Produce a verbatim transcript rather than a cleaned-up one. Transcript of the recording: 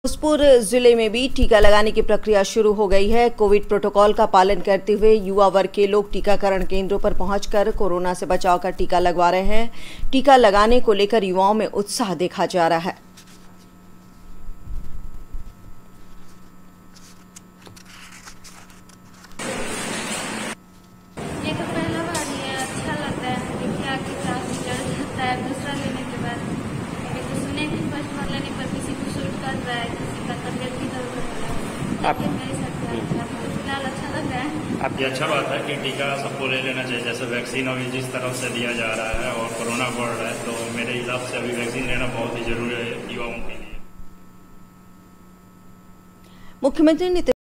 फिरोजपुर जिले में भी टीका लगाने की प्रक्रिया शुरू हो गई है। कोविड प्रोटोकॉल का पालन करते हुए युवा वर्ग के लोग टीकाकरण केंद्रों पर पहुंचकर कोरोना से बचाव का टीका लगवा रहे हैं। टीका लगाने को लेकर युवाओं में उत्साह देखा जा रहा है। ये तो पहला बार है, अच्छा लगता है। देखिए आगे काफी डर लगता है दूसरा लेने के बाद। अभी तो सुने कि फर्स्ट बार लेने पर किसी को शूट कर रहा है, किसी का तबियत भी दर्द हो रहा है। आप नहीं सकते फिलहाल अच्छा लग रहा है। आपकी अच्छा बात है कि टीका सबको ले लेना चाहिए। जैसे वैक्सीन अभी जिस तरफ से दिया जा रहा है और कोरोना बढ़ रहा है, तो मेरे हिसाब से अभी वैक्सीन लेना बहुत ही जरूरी है युवाओं के लिए। मुख्यमंत्री नीतीश